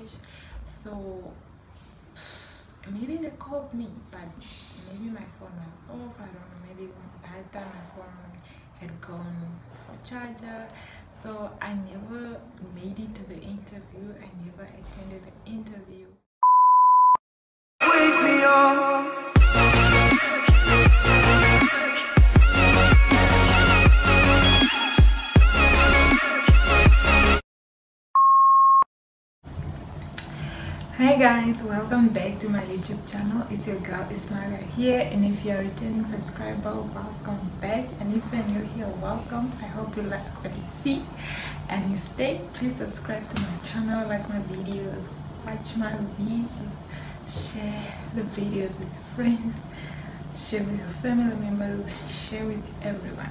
trash. So maybe they called me, but maybe my phone was off. I don't know, maybe by the time my phone had gone for charger. So I never made it to the interview. I never attended the interview. Wake me up. Hi guys, welcome back to my YouTube channel. It's your girl Ismaila here, and if you're a returning subscriber, welcome back, and if you're new here, welcome. I hope you like what you see and you stay. Please subscribe to my channel, like my videos, watch my video, share the videos with your friends, share with your family members, share with everyone.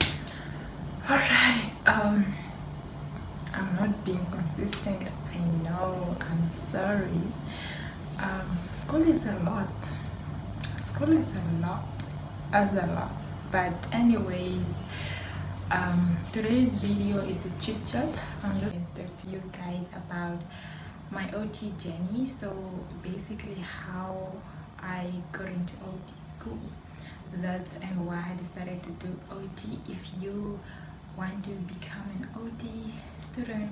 Alright, I'm not being consistent, I know, I'm sorry. School is a lot. School is a lot. But anyways, today's video is a chit chat. I'm just going to talk to you guys about my OT journey. So basically how I got into OT school. That's and why I decided to do OT. If you want to become an OT student,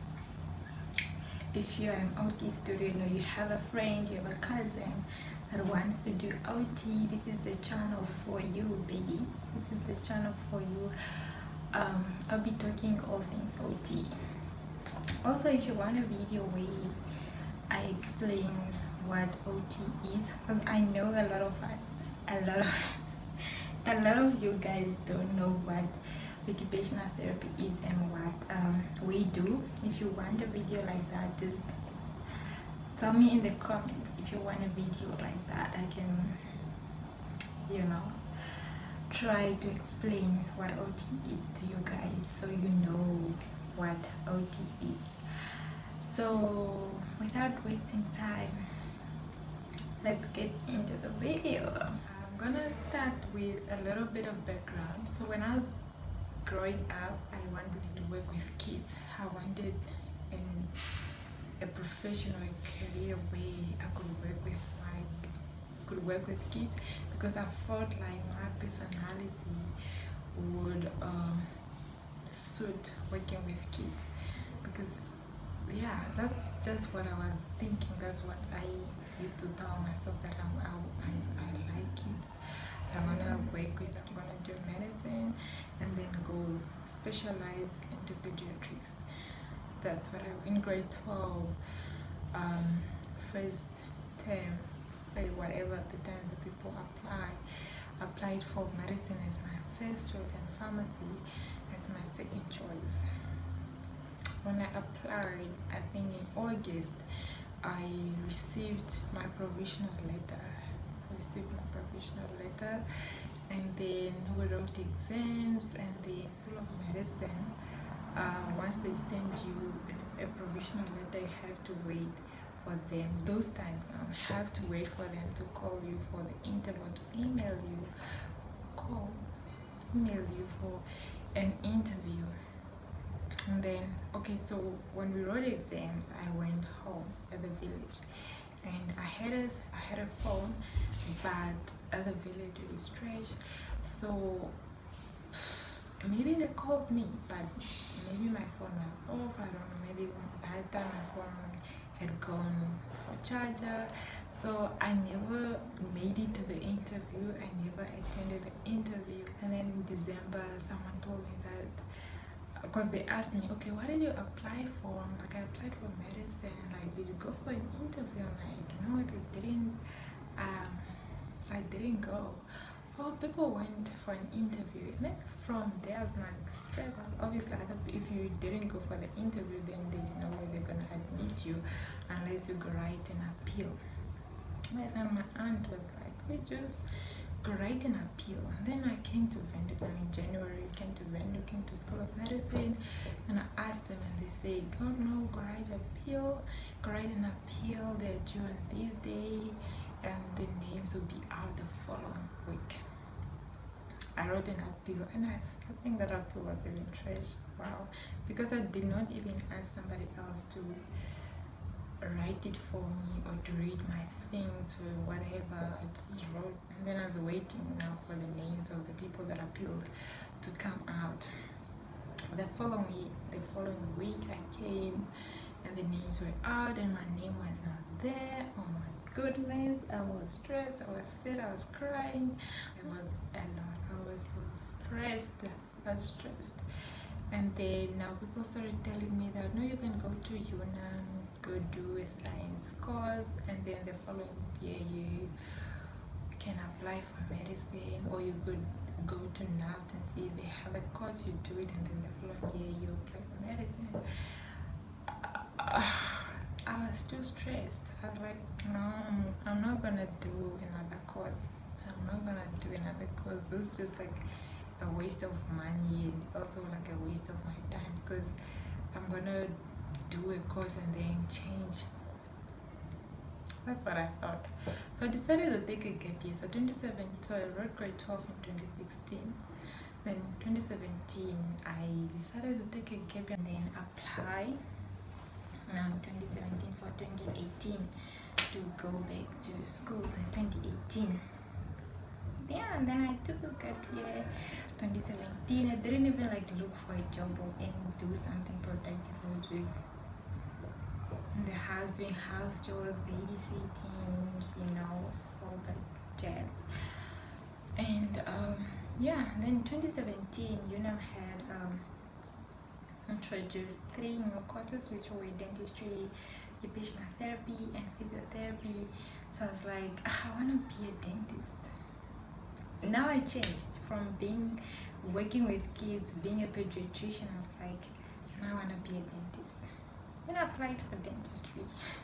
if you're an OT student or you have a friend, you have a cousin that wants to do OT, this is the channel for you, baby. This is the channel for you. I'll be talking all things OT. Also, if you want a video where I explain what OT is, because I know a lot of you guys don't know what occupational therapy is and what we do. If you want a video like that, just tell me in the comments. If you want a video like that, I can, you know, try to explain what OT is to you guys so you know what OT is. So without wasting time, let's get into the video. I'm gonna start with a little bit of background. So when I was growing up, I wanted to work with kids. I wanted a professional career where I could work with kids, because I felt like my personality would suit working with kids. Because yeah, that's just what I was thinking. That's what I used to tell myself, that I like kids. I want to work with, I'm going to do medicine and then go specialize into pediatrics. That's what I, in grade 12, first term, whatever at the time the people applied for medicine as my first choice and pharmacy as my second choice. When I applied, I think in August, I received my provisional letter. And then we wrote exams, and the School of Medicine, once they send you a provisional letter, you have to wait for them. Those times now, you have to wait for them to call you for the interview, to email you for an interview. And then, okay, so when we wrote exams, I went home at the village, and I had a phone, but at the village is trash. So maybe they called me, but maybe my phone was off. I don't know, maybe by the time my phone had gone for charger. So I never made it to the interview. I never attended the interview. And then in December, someone told me that, because they asked me, okay, what did you apply for? I'm like, I applied for medicine. Like, did you go for an interview? I'm like, no, they didn't. I didn't go. Oh, people went for an interview. And then from there, I was like stressed. Obviously, if you didn't go for the interview, then there's no way they're gonna admit you unless you go write an appeal. And then my aunt was like, we just go write an appeal. And then I came to Vendukan in January. Came to School of Medicine, and I asked them, and they said, oh no, go write an appeal. They're due on this day, and the names will be out the following week. I wrote an appeal, and I think that appeal was even trash. Wow, because I did not even ask somebody else to write it for me or to read my things or whatever. I just wrote, and then I was waiting now for the names of the people that appealed to come out. The following week I came and the names were out and my name was not there. Oh my goodness, I was stressed, I was sad, I was crying. It was a lot. I was so stressed. I was stressed. And then now people started telling me that no, you can go to Yunnan, go do a science course, and then the following year you can apply for medicine, or you could go to NAS and see if they have a course, you do it, and then the following year you apply for medicine. I was too stressed. I was like, no, I'm not gonna do another course. I'm not gonna do another course. This is just like a waste of money and also like a waste of my time, because I'm gonna do a course and then change. That's what I thought. So I decided to take a gap year. So I wrote grade 12 in 2016. Then 2017 I decided to take a gap year and then apply now 2017 for 2018 to go back to school in 2018. Yeah, and then I took a gap year 2017. I didn't even like look for a job or do something productive, which is in the house, doing house chores, babysitting, you know, all that jazz. And yeah, then 2017 UNAM had introduced 3 more courses, which were dentistry, occupational therapy, and physiotherapy. So I was like, I want to be a dentist. Now I changed from working with kids, being a pediatrician. I was like, now I want to be a dentist. Then I applied for dentistry.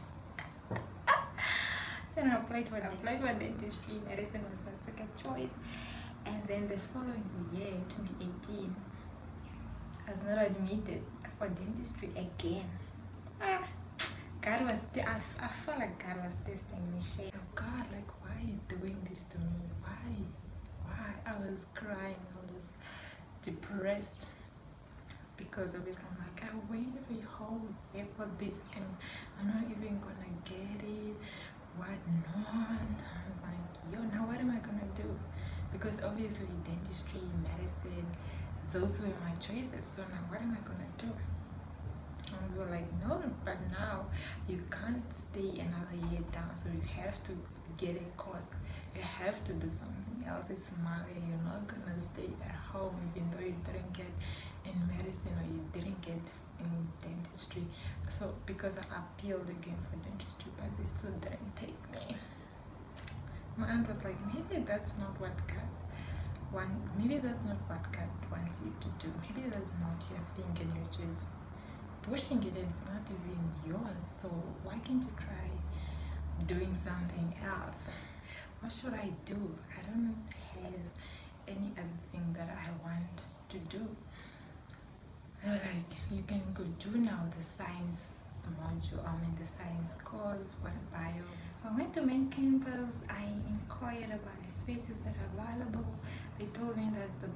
Then I applied for dentistry. Medicine was my second choice. And then the following year, 2018, I was not admitted for dentistry again. God was, I felt like God was testing me. Oh God, like, why are you doing this to me? Why? I was crying, I was depressed, because obviously I'm like, I waited a whole year for this and I'm not even gonna get it. What not? I'm like, yo, now what am I gonna do? Because obviously dentistry, medicine, those were my choices. So now what am I gonna do? And we were like, no, but now you can't stay another year down, so you have to get a course. You have to do something else. It's Somalia. You're not gonna stay at home even though you didn't get in medicine or you didn't get in dentistry. So because I appealed again for dentistry, but they still didn't take me. My aunt was like, maybe that's not what God wants. Maybe that's not what God wants you to do. Maybe that's not your thing, and you're just pushing it, and it's not even yours. So why can't you try doing something else? What should I do? I don't have any other thing that I want to do. They're like, you can go do now the science module, the science course, what a bio. I went to main campus. I inquired about the spaces that are available. They told me that the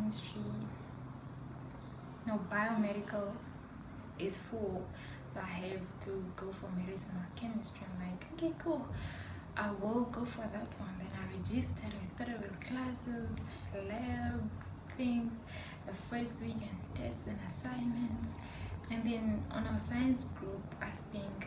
biomedical is full, so I have to go for medicine or chemistry. I'm like, okay, cool, I will go for that one. Then I registered. I started with classes, lab things, the first week, and tests and assignments. And then on our science group, I think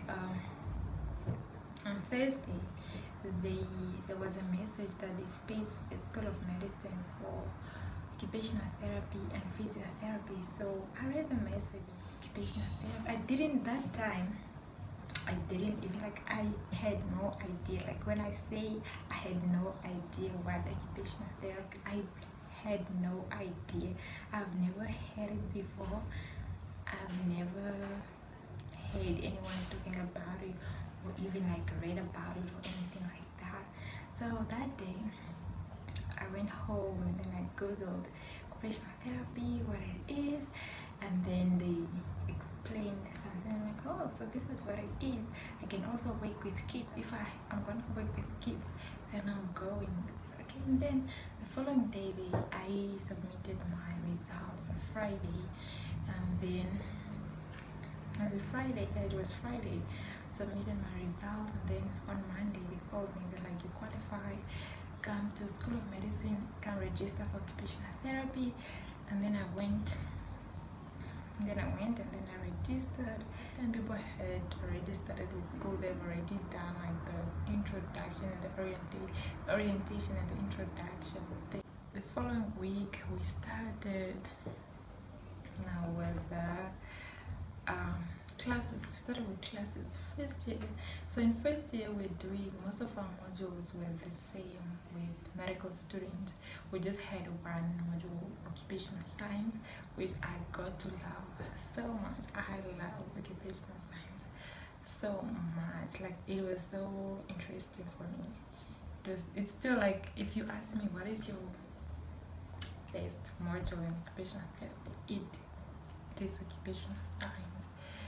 on Thursday there was a message that the space at School of Medicine for occupational therapy and physiotherapy. So I read the message. Occupational therapy. I didn't even, like, I had no idea. Like, when I say I had no idea what occupational therapy, I had no idea. I've never heard it before. I've never heard anyone talking about it or even like read about it or anything like that. So that day I went home and then I googled occupational therapy, what it is, and then they explained something. I'm like, oh, so this is what it is. I can also work with kids. If I'm going to work with kids, then I'm going. Okay, and then the following day I submitted my results on Friday, and then it was Friday, submitted my results, and then on Monday they called me. They're like, you qualify, come to School of Medicine, come register for occupational therapy. And then I went and then I registered, and people had already started with school. They've already done like the introduction and the orientation and the introduction. The following week we started now with the classes. We started with classes first year. So in first year we're doing most of our modules were the same with medical students. We just had one module, occupational science, which I got to love so much. I love occupational science so much. Like, it was so interesting for me. It's still like, if you ask me what is your best module in occupational therapy, it is occupational science.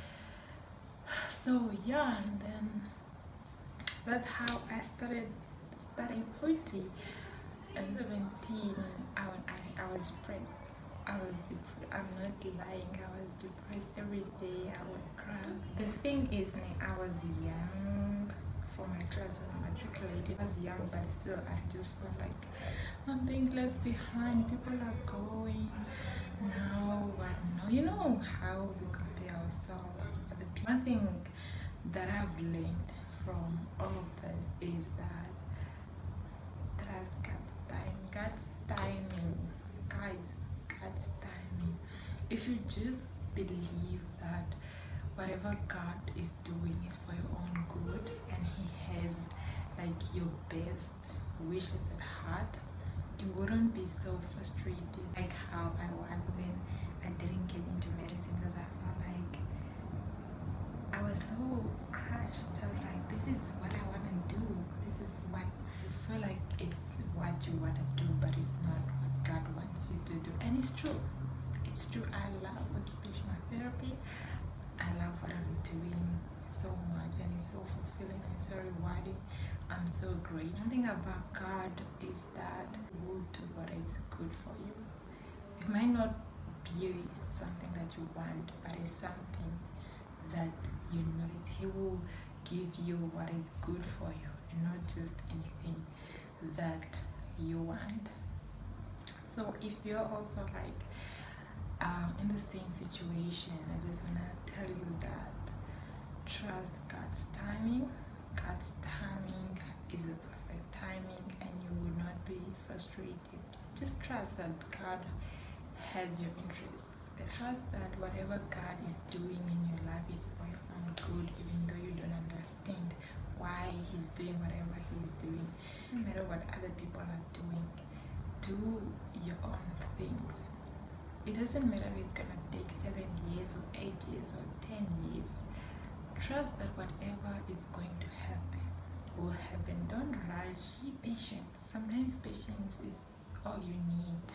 So yeah, and then that's how I started studying OT. At 17, I was depressed. I'm not lying, I was depressed every day. I would cry. The thing is, I was young for my class when I matriculated. I was young, but still I just felt like I'm being left behind. People are going now, what now? You know how we compare ourselves to other people. One thing that I've learned from all of this is that trust God's time. God's timing, guys. God's timing. If you just believe that whatever God is doing is for your own good, and He has like your best wishes at heart, you wouldn't be so frustrated like how I was when I didn't get into medicine, because I felt like I was so crushed. I was like, this is what I want to do. This is what you feel like it's what you want to do, but it's not what God wants you to do. And it's true. It's true. I love occupational therapy. I love what I'm doing so much, and it's so fulfilling and so rewarding. I'm so great. One thing about God is that He will do what is good for you. It might not be something that you want, but it's something that you notice. He will give you what is good for you, and not just anything that you want. So if you're also like in the same situation, I just want to tell you that trust God's timing. God's timing is the perfect timing, and you will not be frustrated. Just trust that God has your interests. Trust that whatever God is doing in your life is for your own good, even though you don't understand why He's doing whatever He's doing. No matter what other people are doing, do your own things. It doesn't matter if it's gonna take 7 years or 8 years or 10 years. Trust that whatever is going to happen will happen. Don't rush. Be patient. Sometimes patience is all you need.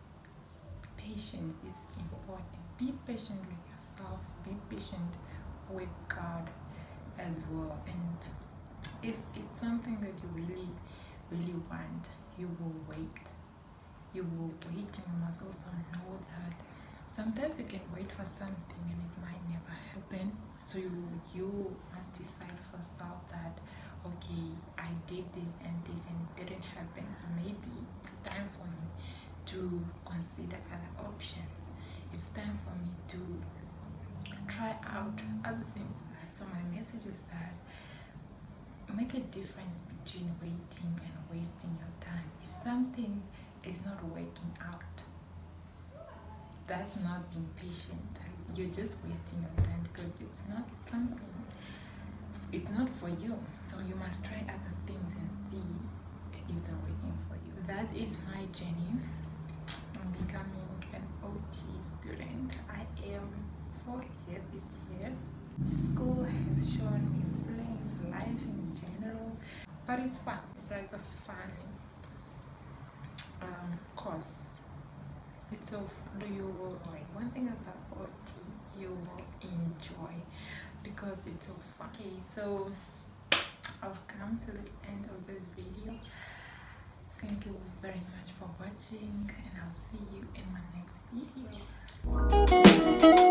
Patience is important. Be patient with yourself. Be patient with God as well. And if it's something that you really want, you will wait. You will wait, and you must also know that sometimes you can wait for something and it might never happen. So you must decide for yourself that, okay, I did this and it didn't happen, so maybe it's time for me to consider other options. It's time for me to try out other things. So my message is that make a difference between waiting and wasting your time. If something is not working out, that's not being patient. You're just wasting your time, because it's not for you. So you must try other things and see if they're working for you. That is my journey in becoming an OT student. I am 4th year this year. School has shown me flames, life in general, but it's fun. It's like the funnest course. It's so fun. You will enjoy. One thing about OT, you will enjoy, because it's so fun. Okay, so I've come to the end of this video. Thank you very much for watching, and I'll see you in my next video.